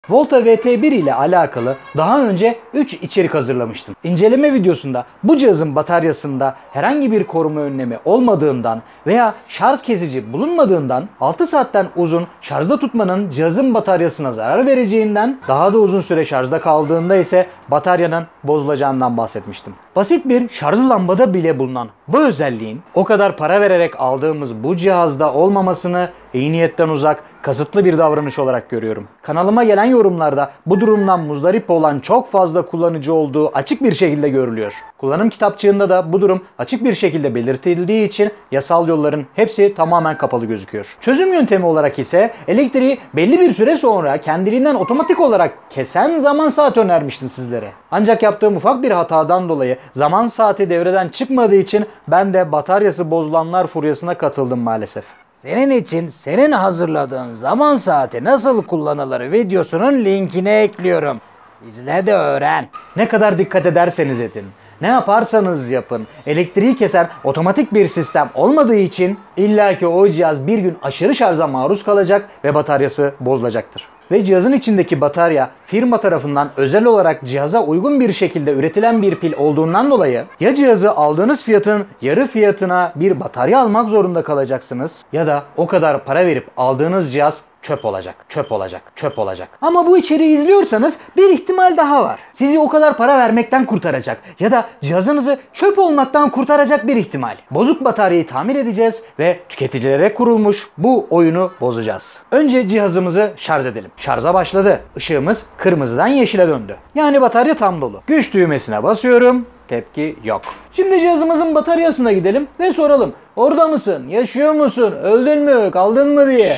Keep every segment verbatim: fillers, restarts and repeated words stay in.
Volta V T bir ile alakalı daha önce üç içerik hazırlamıştım. İnceleme videosunda bu cihazın bataryasında herhangi bir koruma önlemi olmadığından veya şarj kesici bulunmadığından altı saatten uzun şarjda tutmanın cihazın bataryasına zarar vereceğinden, daha da uzun süre şarjda kaldığında ise bataryanın bozulacağından bahsetmiştim. Basit bir şarj lambada bile bulunan bu özelliğin o kadar para vererek aldığımız bu cihazda olmamasını iyi niyetten uzak, kasıtlı bir davranış olarak görüyorum. Kanalıma gelen yorumlarda bu durumdan muzdarip olan çok fazla kullanıcı olduğu açık bir şekilde görülüyor. Kullanım kitapçığında da bu durum açık bir şekilde belirtildiği için yasal yolların hepsi tamamen kapalı gözüküyor. Çözüm yöntemi olarak ise elektriği belli bir süre sonra kendiliğinden otomatik olarak kesen zaman saati önermiştim sizlere. Ancak yaptığım ufak bir hatadan dolayı zaman saati devreden çıkmadığı için ben de bataryası bozulanlar furyasına katıldım maalesef. Senin için senin hazırladığın zaman saati nasıl kullanılır videosunun linkini ekliyorum. İzle de öğren. Ne kadar dikkat ederseniz edin, ne yaparsanız yapın, elektriği keser otomatik bir sistem olmadığı için illaki o cihaz bir gün aşırı şarja maruz kalacak ve bataryası bozulacaktır. Ve cihazın içindeki batarya firma tarafından özel olarak cihaza uygun bir şekilde üretilen bir pil olduğundan dolayı ya cihazı aldığınız fiyatın yarı fiyatına bir batarya almak zorunda kalacaksınız ya da o kadar para verip aldığınız cihaz çöp olacak, çöp olacak, çöp olacak. Ama bu içeriği izliyorsanız bir ihtimal daha var. Sizi o kadar para vermekten kurtaracak ya da cihazınızı çöp olmaktan kurtaracak bir ihtimal. Bozuk bataryayı tamir edeceğiz ve tüketicilere kurulmuş bu oyunu bozacağız. Önce cihazımızı şarj edelim. Şarja başladı. Işığımız kırmızıdan yeşile döndü. Yani batarya tam dolu. Güç düğmesine basıyorum. Tepki yok. Şimdi cihazımızın bataryasına gidelim ve soralım. Orada mısın? Yaşıyor musun? Öldün mü? Kaldın mı diye.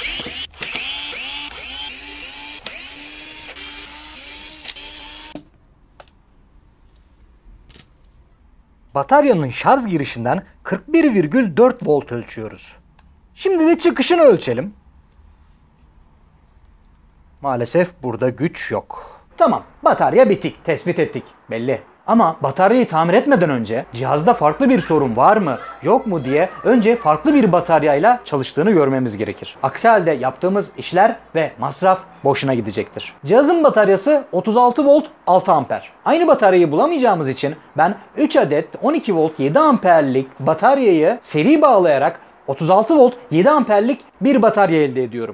Bataryanın şarj girişinden kırk bir virgül dört volt ölçüyoruz. Şimdi de çıkışını ölçelim. Maalesef burada güç yok. Tamam, batarya bitik, tespit ettik, belli. Ama bataryayı tamir etmeden önce cihazda farklı bir sorun var mı yok mu diye önce farklı bir bataryayla çalıştığını görmemiz gerekir. Aksi halde yaptığımız işler ve masraf boşuna gidecektir. Cihazın bataryası otuz altı volt altı amper. Aynı bataryayı bulamayacağımız için ben üç adet on iki volt yedi amperlik bataryayı seri bağlayarak otuz altı volt yedi amperlik bir batarya elde ediyorum.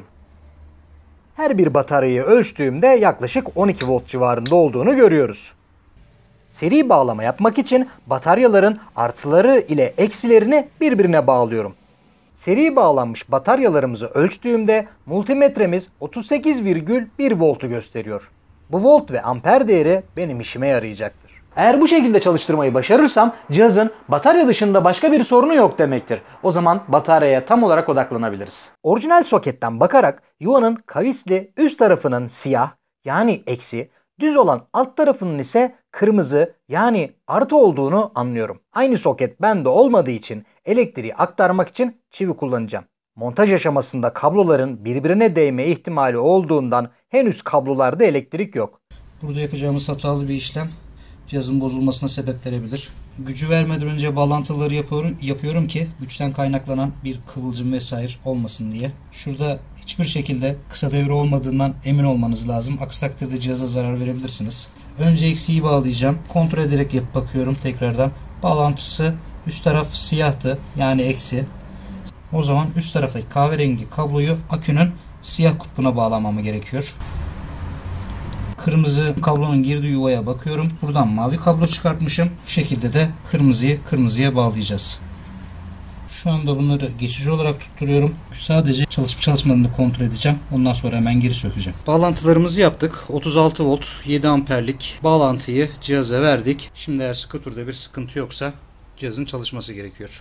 Her bir bataryayı ölçtüğümde yaklaşık on iki volt civarında olduğunu görüyoruz. Seri bağlama yapmak için bataryaların artıları ile eksilerini birbirine bağlıyorum. Seri bağlanmış bataryalarımızı ölçtüğümde multimetremiz otuz sekiz virgül bir voltu gösteriyor. Bu volt ve amper değeri benim işime yarayacaktır. Eğer bu şekilde çalıştırmayı başarırsam cihazın batarya dışında başka bir sorunu yok demektir. O zaman bataryaya tam olarak odaklanabiliriz. Orijinal soketten bakarak yuvanın kavisli üst tarafının siyah yani eksi, düz olan alt tarafının ise kırmızı yani artı olduğunu anlıyorum. Aynı soket bende olmadığı için elektriği aktarmak için çivi kullanacağım. Montaj aşamasında kabloların birbirine değme ihtimali olduğundan henüz kablolarda elektrik yok. Burada yapacağımız hatalı bir işlem cihazın bozulmasına sebep verebilir. Gücü vermeden önce bağlantıları yapıyorum, yapıyorum ki güçten kaynaklanan bir kıvılcım vesaire olmasın diye. Şurada hiçbir şekilde kısa devre olmadığından emin olmanız lazım. Aksi takdirde cihaza zarar verebilirsiniz. Önce eksiği bağlayacağım. Kontrol ederek yapıp bakıyorum tekrardan. Bağlantısı üst taraf siyahtı yani eksi. O zaman üst taraftaki kahverengi kabloyu akünün siyah kutbuna bağlamam gerekiyor. Kırmızı kablonun girdiği yuvaya bakıyorum. Buradan mavi kablo çıkartmışım. Bu şekilde de kırmızıyı kırmızıya bağlayacağız. Şu anda bunları geçici olarak tutturuyorum. Sadece çalışıp çalışmadığını kontrol edeceğim. Ondan sonra hemen geri sökeceğim. Bağlantılarımızı yaptık. otuz altı volt yedi amperlik bağlantıyı cihaza verdik. Şimdi eğer skuturda bir sıkıntı yoksa cihazın çalışması gerekiyor.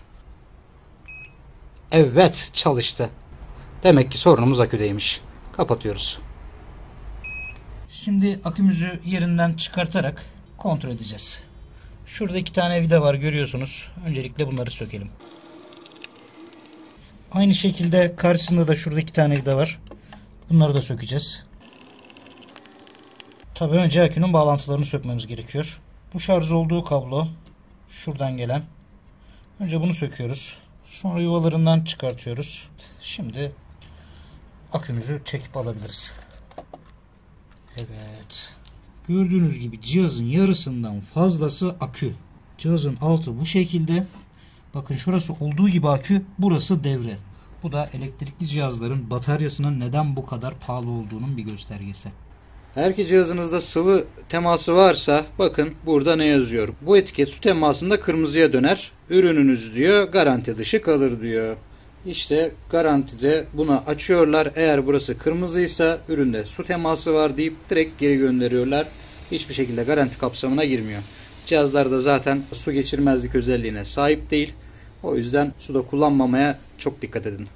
Evet, çalıştı. Demek ki sorunumuz aküdeymiş. Kapatıyoruz. Şimdi akümüzü yerinden çıkartarak kontrol edeceğiz. Şurada iki tane vida var görüyorsunuz. Öncelikle bunları sökelim. Aynı şekilde karşısında da şurada iki tane vida var. Bunları da sökeceğiz. Tabii önce akünün bağlantılarını sökmemiz gerekiyor. Bu şarj olduğu kablo şuradan gelen. Önce bunu söküyoruz. Sonra yuvalarından çıkartıyoruz. Şimdi akümüzü çekip alabiliriz. Evet. Gördüğünüz gibi cihazın yarısından fazlası akü. Cihazın altı bu şekilde. Bakın şurası olduğu gibi akü, burası devre. Bu da elektrikli cihazların bataryasının neden bu kadar pahalı olduğunun bir göstergesi. Eğer ki cihazınızda sıvı teması varsa bakın burada ne yazıyor. Bu etiket su temasında kırmızıya döner. Ürününüz diyor garanti dışı kalır diyor. İşte garantide bunu açıyorlar. Eğer burası kırmızıysa üründe su teması var deyip direkt geri gönderiyorlar. Hiçbir şekilde garanti kapsamına girmiyor. Cihazlar da zaten su geçirmezlik özelliğine sahip değil. O yüzden suda kullanmamaya çok dikkat edin.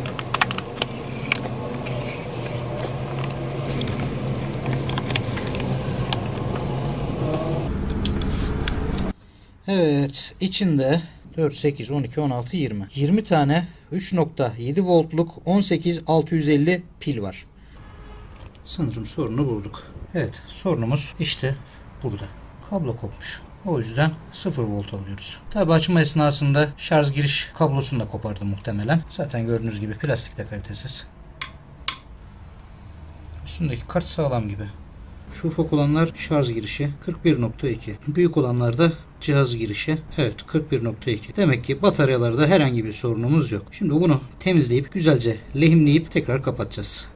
Evet, içinde dört, sekiz, on iki, on altı, yirmi. yirmi tane üç nokta yedi voltluk on sekiz altı yüz elli pil var. Sanırım sorunu bulduk. Evet, sorunumuz işte burada. Kablo kopmuş. O yüzden sıfır volt alıyoruz. Tabi açma esnasında şarj giriş kablosunu da kopardı muhtemelen. Zaten gördüğünüz gibi plastik de kalitesiz. Üstündeki kart sağlam gibi. Şu ufak olanlar şarj girişi kırk bir nokta iki. Büyük olanlar da cihaz girişi. Evet, kırk bir nokta iki. Demek ki bataryalarda herhangi bir sorunumuz yok. Şimdi bunu temizleyip güzelce lehimleyip tekrar kapatacağız.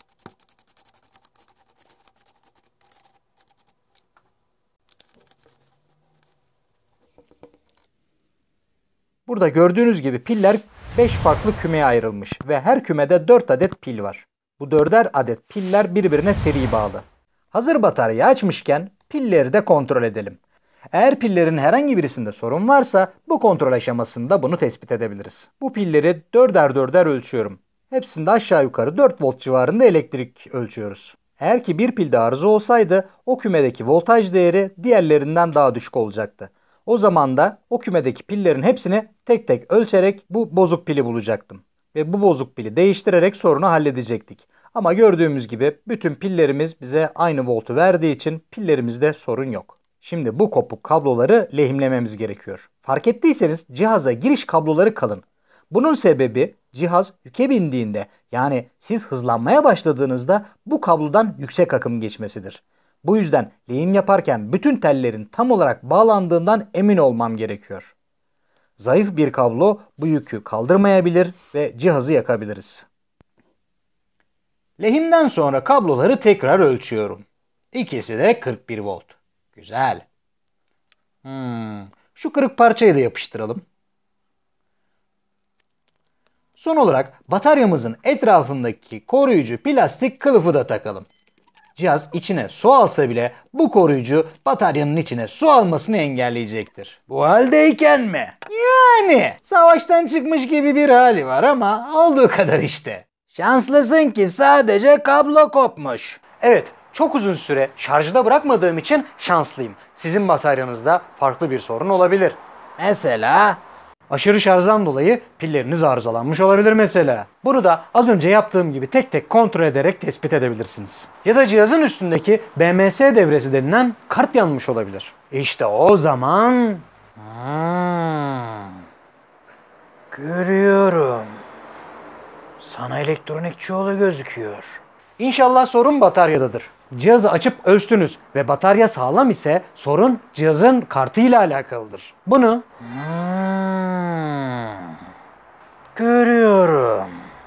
Burada gördüğünüz gibi piller beş farklı kümeye ayrılmış ve her kümede dört adet pil var. Bu dörder adet piller birbirine seri bağlı. Hazır bataryayı açmışken pilleri de kontrol edelim. Eğer pillerin herhangi birisinde sorun varsa bu kontrol aşamasında bunu tespit edebiliriz. Bu pilleri dörder dörder ölçüyorum. Hepsinde aşağı yukarı dört volt civarında elektrik ölçüyoruz. Eğer ki bir pilde arıza olsaydı o kümedeki voltaj değeri diğerlerinden daha düşük olacaktı. O zaman da o kümedeki pillerin hepsini tek tek ölçerek bu bozuk pili bulacaktım. Ve bu bozuk pili değiştirerek sorunu halledecektik. Ama gördüğümüz gibi bütün pillerimiz bize aynı voltu verdiği için pillerimizde sorun yok. Şimdi bu kopuk kabloları lehimlememiz gerekiyor. Fark ettiyseniz cihaza giriş kabloları kalın. Bunun sebebi cihaz yüke bindiğinde, yani siz hızlanmaya başladığınızda bu kablodan yüksek akım geçmesidir. Bu yüzden lehim yaparken bütün tellerin tam olarak bağlandığından emin olmam gerekiyor. Zayıf bir kablo bu yükü kaldırmayabilir ve cihazı yakabiliriz. Lehimden sonra kabloları tekrar ölçüyorum. İkisi de kırk bir volt. Güzel. Hmm, şu kırık parçayı da yapıştıralım. Son olarak bataryamızın etrafındaki koruyucu plastik kılıfı da takalım. Cihaz içine su alsa bile bu koruyucu bataryanın içine su almasını engelleyecektir. Bu haldeyken mi? Yani savaştan çıkmış gibi bir hali var ama olduğu kadar işte. Şanslısın ki sadece kablo kopmuş. Evet, çok uzun süre şarjda bırakmadığım için şanslıyım. Sizin bataryanızda farklı bir sorun olabilir. Mesela? Aşırı şarjdan dolayı pilleriniz arızalanmış olabilir mesela. Bunu da az önce yaptığım gibi tek tek kontrol ederek tespit edebilirsiniz. Ya da cihazın üstündeki B M S devresi denilen kart yanmış olabilir. İşte o zaman... Hmm. Görüyorum. Sana elektronikçi yolu gözüküyor. İnşallah sorun bataryadadır. Cihazı açıp ölçtünüz ve batarya sağlam ise sorun cihazın kartıyla alakalıdır. Bunu Hmm. Görüyorum.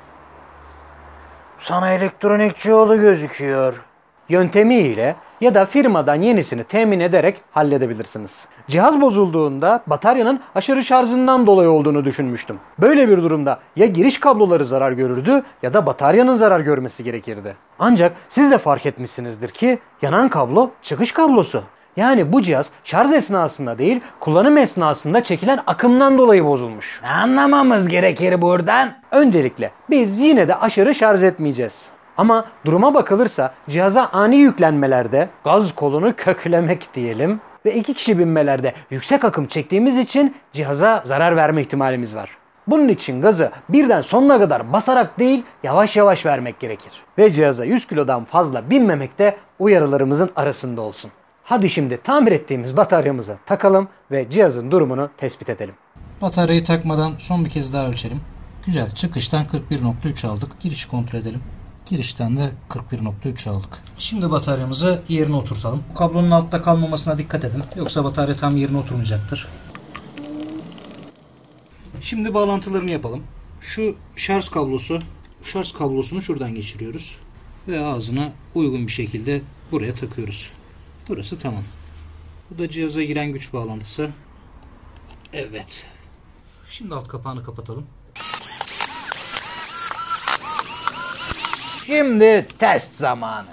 Sana elektronikçi yolu gözüküyor. yöntemiyle ya da firmadan yenisini temin ederek halledebilirsiniz. Cihaz bozulduğunda bataryanın aşırı şarjından dolayı olduğunu düşünmüştüm. Böyle bir durumda ya giriş kabloları zarar görürdü ya da bataryanın zarar görmesi gerekirdi. Ancak siz de fark etmişsinizdir ki yanan kablo çıkış kablosu. Yani bu cihaz şarj esnasında değil, kullanım esnasında çekilen akımdan dolayı bozulmuş. Ne anlamamız gerekir buradan? Öncelikle biz yine de aşırı şarj etmeyeceğiz. Ama duruma bakılırsa cihaza ani yüklenmelerde gaz kolunu köklemek diyelim ve iki kişi binmelerde yüksek akım çektiğimiz için cihaza zarar verme ihtimalimiz var. Bunun için gazı birden sonuna kadar basarak değil yavaş yavaş vermek gerekir. Ve cihaza yüz kilodan fazla binmemek de uyarılarımızın arasında olsun. Hadi şimdi tamir ettiğimiz bataryamıza takalım ve cihazın durumunu tespit edelim. Bataryayı takmadan son bir kez daha ölçelim. Güzel, çıkıştan kırk bir nokta üç aldık. Girişi kontrol edelim. Girişten de kırk bir nokta üç aldık. Şimdi bataryamızı yerine oturtalım. Kablonun altta kalmamasına dikkat edin. Yoksa batarya tam yerine oturmayacaktır. Şimdi bağlantılarını yapalım. Şu şarj kablosu, şarj kablosunu şuradan geçiriyoruz. Ve ağzına uygun bir şekilde buraya takıyoruz. Burası tamam. Bu da cihaza giren güç bağlantısı. Evet. Şimdi alt kapağını kapatalım. Şimdi test zamanı.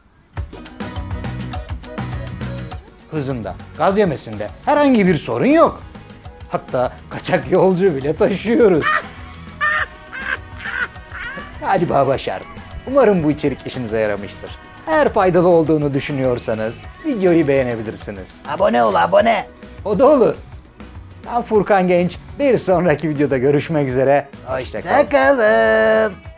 Hızında, gaz yemesinde herhangi bir sorun yok. Hatta kaçak yolcu bile taşıyoruz. Galiba başardık. Umarım bu içerik işinize yaramıştır. Eğer faydalı olduğunu düşünüyorsanız videoyu beğenebilirsiniz. Abone ol abone. O da olur. Ben Furkan Genç. Bir sonraki videoda görüşmek üzere. Hoşça kalın. Hoşçakalın.